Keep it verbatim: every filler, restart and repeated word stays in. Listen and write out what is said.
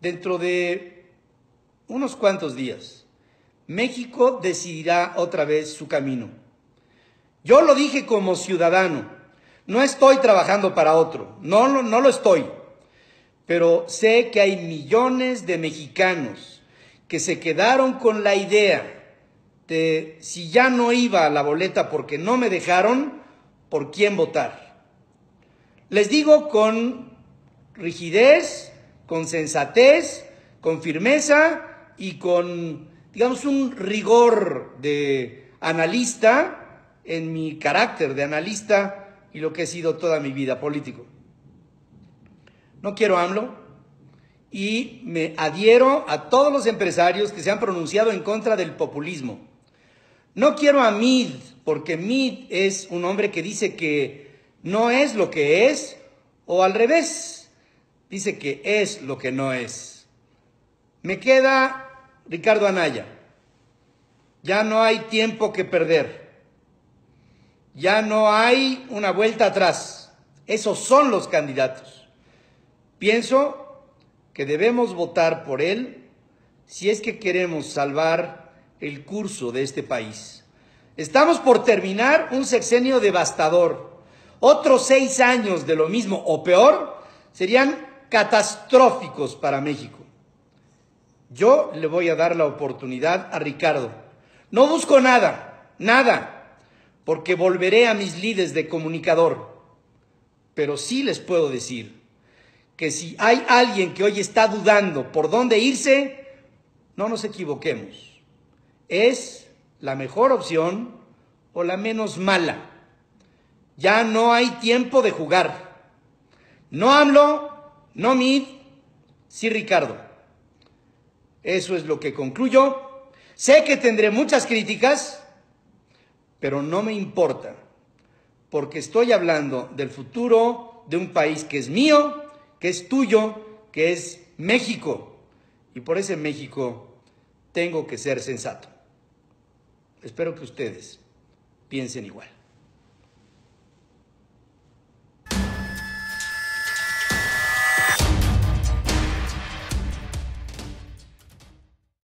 dentro de unos cuantos días, México decidirá otra vez su camino. Yo lo dije como ciudadano, no estoy trabajando para otro, no, no, no lo estoy, pero sé que hay millones de mexicanos que se quedaron con la idea de si ya no iba a la boleta porque no me dejaron, ¿por quién votar? Les digo con rigidez, con sensatez, con firmeza y con, digamos, un rigor de analista en mi carácter de analista y lo que he sido toda mi vida político. No quiero AMLO y me adhiero a todos los empresarios que se han pronunciado en contra del populismo. No quiero a Mid, porque Mid es un hombre que dice que no es lo que es, o al revés, dice que es lo que no es. Me queda Ricardo Anaya. Ya no hay tiempo que perder. Ya no hay una vuelta atrás. Esos son los candidatos. Pienso que debemos votar por él si es que queremos salvar el curso de este país. Estamos por terminar un sexenio devastador. Otros seis años de lo mismo o peor serían catastróficos para México. Yo le voy a dar la oportunidad a Ricardo. No busco nada, nada, porque volveré a mis lides de comunicador. Pero sí les puedo decir que si hay alguien que hoy está dudando por dónde irse, no nos equivoquemos. Es la mejor opción o la menos mala. Ya no hay tiempo de jugar. No AMLO, no Mid, sí Ricardo. Eso es lo que concluyo. Sé que tendré muchas críticas, pero no me importa, porque estoy hablando del futuro de un país que es mío, que es tuyo, que es México. Y por ese México tengo que ser sensato. Espero que ustedes piensen igual.